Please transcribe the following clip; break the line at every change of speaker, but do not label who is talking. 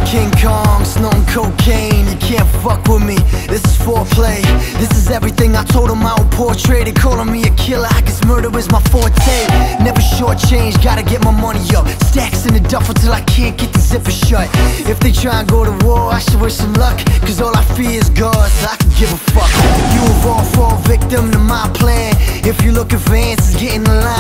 King Kong, snorting cocaine, you can't fuck with me. This is foreplay, this is everything I told them I would portray. They calling me a killer, I guess murder is my forte. Never shortchange, gotta get my money up. Stacks in the duffel till I can't get the zipper shut. If they try and go to war, I should wish them luck, cause all I fear is God, so I can give a fuck. You evolve, fall victim to my plan. If you're looking for answers, get in the line.